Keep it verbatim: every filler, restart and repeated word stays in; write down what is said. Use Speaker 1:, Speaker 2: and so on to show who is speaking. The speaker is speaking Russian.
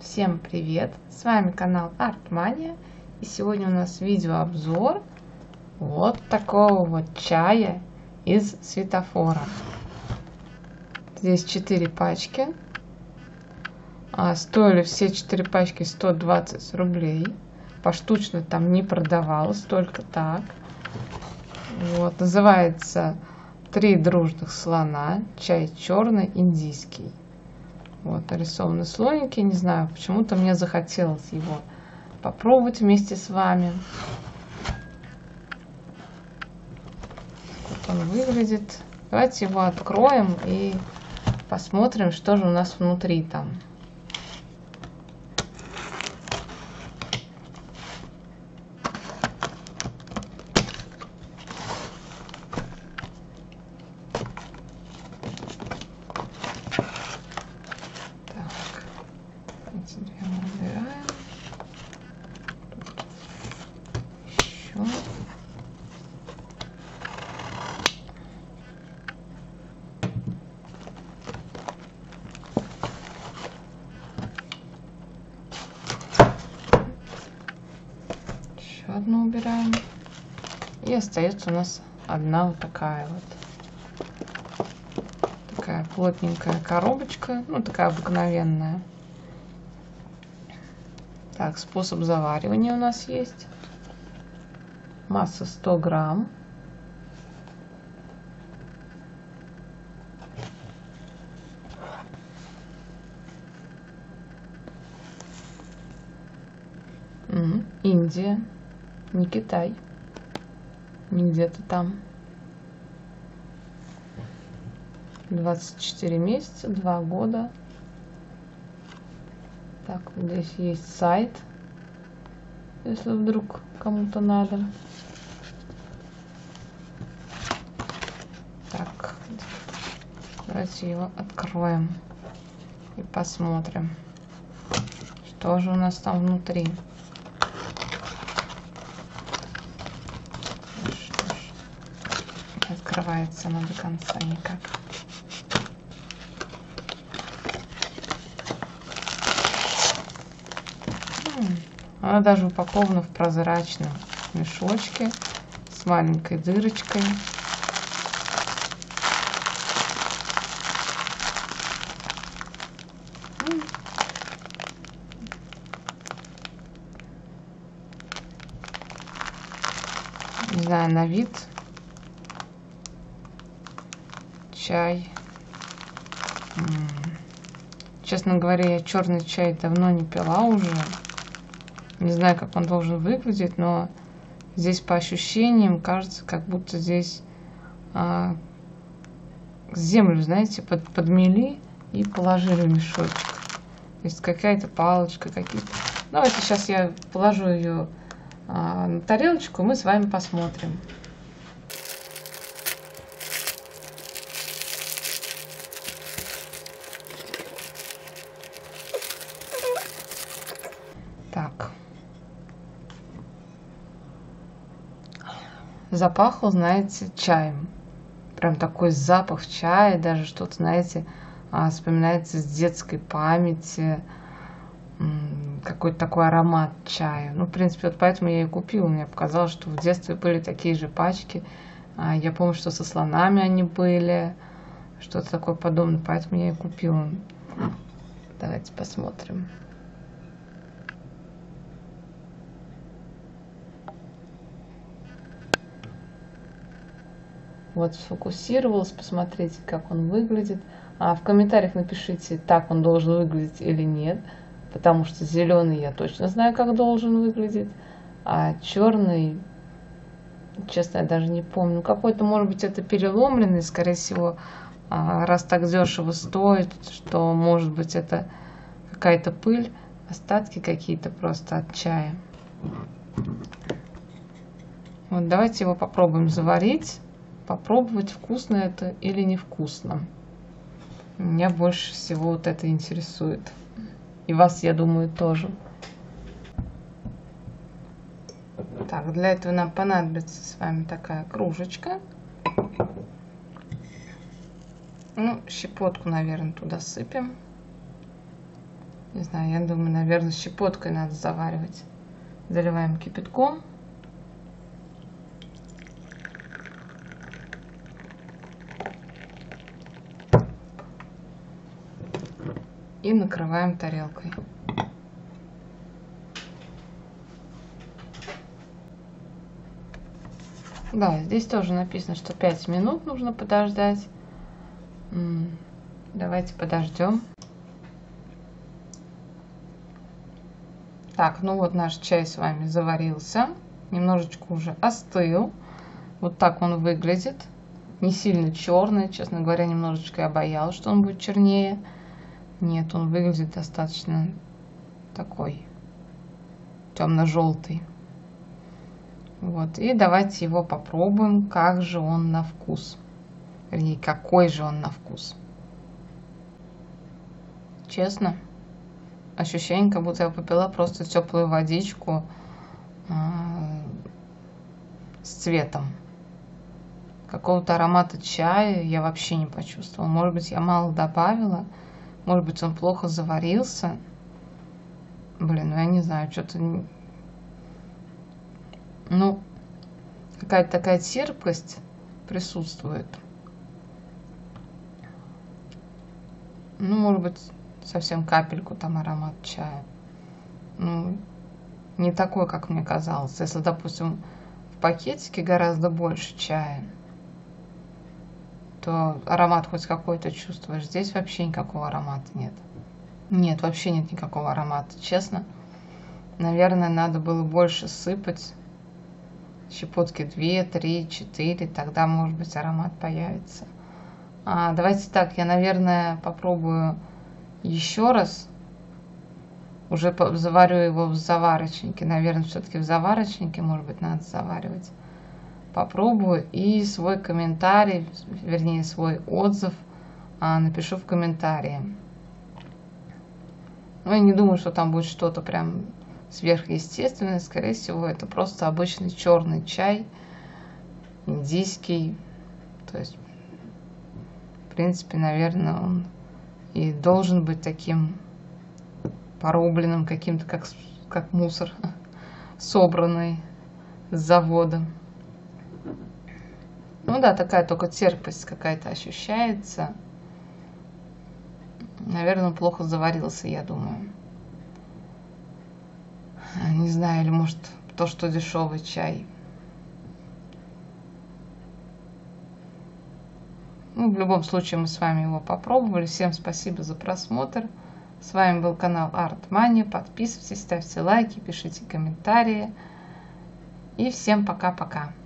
Speaker 1: Всем привет! С вами канал Артмания, и сегодня у нас видеообзор вот такого вот чая из светофора. Здесь четыре пачки, а стоили все четыре пачки сто двадцать рублей. Поштучно там не продавалось, только так. Вот, называется «Три дружных слона», чай черный индийский. Вот нарисованы слоники, не знаю, почему-то мне захотелось его попробовать вместе с вами. Вот он выглядит. Давайте его откроем и посмотрим, что же у нас внутри там. Эти две мы убираем. Тут еще. Еще одну убираем. И остается у нас одна вот такая вот. Такая плотненькая коробочка. Ну, такая обыкновенная. Так, способ заваривания у нас есть. Масса сто грамм. Угу. Индия, не Китай, не где-то там. двадцать четыре месяца, два года. Так, здесь есть сайт, если вдруг кому-то надо. Так, давайте его откроем и посмотрим, что же у нас там внутри. Что ж, не открывается она до конца никак. Она даже упакована в прозрачном мешочке с маленькой дырочкой. Не знаю, на вид чай. Честно говоря, я черный чай давно не пила уже. Не знаю, как он должен выглядеть, но здесь по ощущениям кажется, как будто здесь а, землю, знаете, под, подмели и положили в мешочек. То есть какая-то палочка, какие-то. Давайте сейчас я положу ее а, на тарелочку, и мы с вами посмотрим. Так. Запахло, знаете, чаем. Прям такой запах чая, даже что-то, знаете, вспоминается с детской памяти. Какой-то такой аромат чая. Ну, в принципе, вот поэтому я и купила. Мне показалось, что в детстве были такие же пачки. Я помню, что со слонами они были. Что-то такое подобное, поэтому я и купила. Давайте посмотрим. Вот сфокусировалась, посмотрите, как он выглядит. А в комментариях напишите, так он должен выглядеть или нет, потому что зеленый я точно знаю, как должен выглядеть, а черный, честно, я даже не помню. Какой-то, может быть, это переломленный, скорее всего, раз так дешево стоит, что, может быть, это какая-то пыль, остатки какие-то просто от чая. Вот давайте его попробуем заварить. Попробовать, вкусно это или невкусно. Меня больше всего вот это интересует. И вас, я думаю, тоже. Так, для этого нам понадобится с вами такая кружечка. Ну, щепотку, наверное, туда сыпем. Не знаю, я думаю, наверное, щепоткой надо заваривать. Заливаем кипятком. И накрываем тарелкой. Да, здесь тоже написано, что пять минут нужно подождать. Давайте подождем. Так, ну вот наш чай с вами заварился. Немножечко уже остыл. Вот так он выглядит. Не сильно черный. Честно говоря, немножечко я боялась, что он будет чернее. Нет, он выглядит достаточно такой темно-желтый. Вот, и давайте его попробуем, как же он на вкус. Вернее, какой же он на вкус. Честно, ощущение, как будто я попила просто теплую водичку э, с цветом. Какого-то аромата чая я вообще не почувствовала. Может быть, я мало добавила. Может быть, он плохо заварился. Блин, ну я не знаю, что-то... Ну, какая-то такая терпкость присутствует. Ну, может быть, совсем капельку там аромат чая. Ну, не такой, как мне казалось. Если, допустим, в пакетике гораздо больше чая, то аромат хоть какой-то чувствуешь. Здесь вообще никакого аромата нет. Нет, вообще нет никакого аромата, честно. Наверное, надо было больше сыпать. Щепотки две, три, четыре. Тогда, может быть, аромат появится. А, давайте так, я, наверное, попробую еще раз. Уже заварю его в заварочнике. Наверное, все-таки в заварочнике, может быть, надо заваривать. Попробую и свой комментарий, вернее, свой отзыв а, напишу в комментарии. Ну, я не думаю, что там будет что-то прям сверхъестественное. Скорее всего, это просто обычный черный чай, индийский. То есть, в принципе, наверное, он и должен быть таким порубленным, каким-то, как, как мусор, собранный с завода. Ну да, такая только терпкость какая-то ощущается. Наверное, плохо заварился, я думаю. Не знаю, или может то, что дешевый чай. Ну, в любом случае, мы с вами его попробовали. Всем спасибо за просмотр. С вами был канал Art-Mania. Подписывайтесь, ставьте лайки, пишите комментарии. И всем пока-пока.